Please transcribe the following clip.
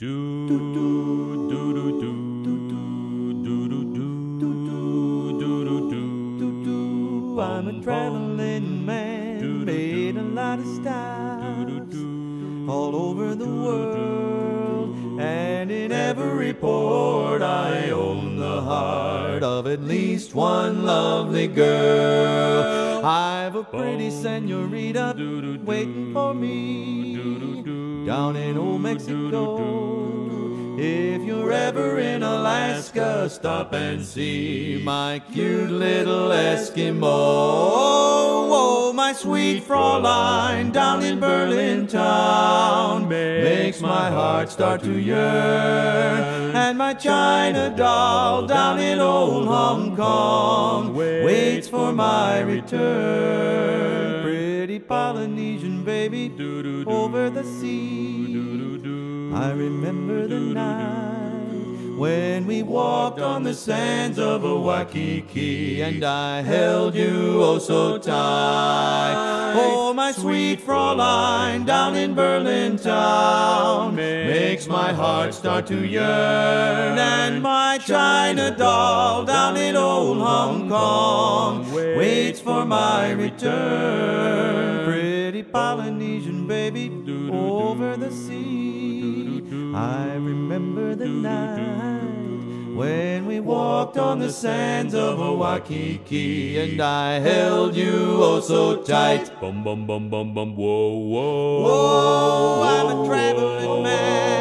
I'm a traveling man, made a lot of stops all over the world, and in every port I own the heart of at least one lovely girl. I've a pretty senorita waiting for me down in old Mexico. If you're ever in Alaska, stop and see my cute little Eskimo. Oh, my sweet Fraulein down in Berlin town makes my heart start to yearn. And my China doll down in old Hong Kong waits for my return. Pretty Polynesian baby over the sea. I remember the night when we walked on the sands of Waikiki, and I held you oh so tight. Oh, my sweet Fraulein down in Berlin town makes my heart start to yearn. And my China doll down in old Hong Kong waits for my return. Pretty Polynesian baby over the sea. I remember the night when we walked on the sands of Waikiki, and I held you oh so tight. Bum bum bum bum bum, whoa whoa. Whoa, I'm a traveling man.